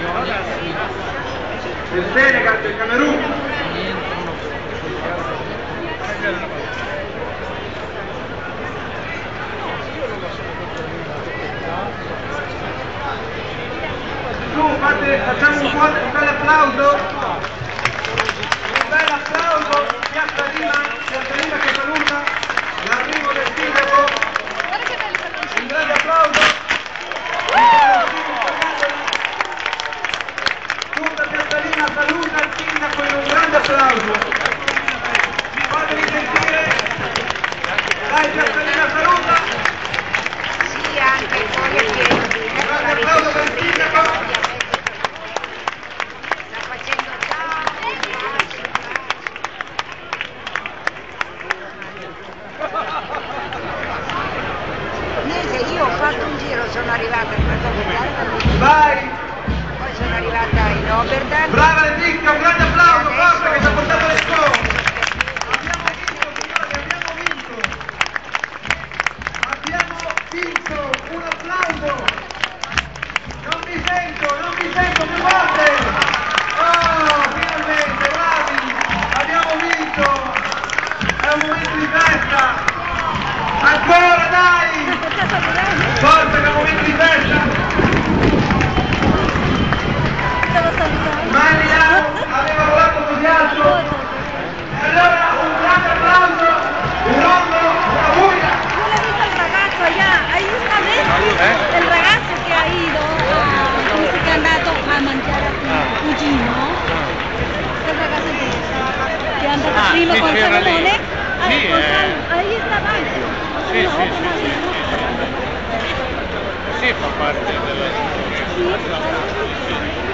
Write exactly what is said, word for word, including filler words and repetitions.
del Senegal, del Camerun. Su, fate, facciamo un, buon, un bel applauso, un bel applauso, Piazza Lima, Piazza Lima che saluta l'arrivo del sindaco, un grande applauso. Tutta Piazza Lima saluta il sindaco in un grande applauso. Fatevi sentire. Dai, Piazza Lima saluta. Sì, anche i fuori a piedi. Un grande applauso per il sindaco. Sta facendo tanto. Nese, io ho fatto un giro, sono arrivata in Madonna. Vai. Poi sono arrivata in Oberdam. Brava Letizia, un grande applauso, forza che ci ha portato le scuole. Abbiamo vinto, signori, abbiamo vinto. Abbiamo vinto, un applauso. Non mi sento, non mi sento più forte. Oh, finalmente, bravi. Abbiamo vinto. È un momento di festa. Ancora, dai. Forza che è un momento di festa. Mariano aveva volato così alto. E allora un grande applauso, un rondo, una buia. Yo le he visto al ragazzo allá, ahí está Messi, ¿Eh? el ragazzo che ha ido a, come si è andato a mangiare a tu cugino, quel ragazzo lì, che è andato Ah, prima sì, con c'era lì. Salomone, Sì, eh. eh. ahí está avanti. Sì, No, sì, sì, sì, sì. Sì, fa parte della... Sì,